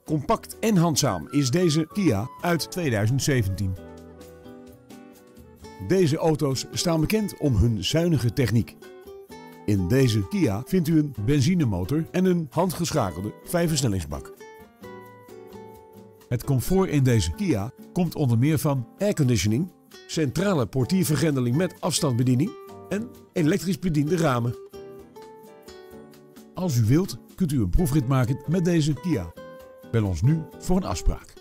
Compact en handzaam is deze Kia uit 2017. Deze auto's staan bekend om hun zuinige techniek. In deze Kia vindt u een benzinemotor en een handgeschakelde 5-versnellingsbak. Het comfort in deze Kia komt onder meer van airconditioning, centrale portiervergrendeling met afstandsbediening en elektrisch bediende ramen. Als u wilt, kunt u een proefrit maken met deze Kia. Bel ons nu voor een afspraak.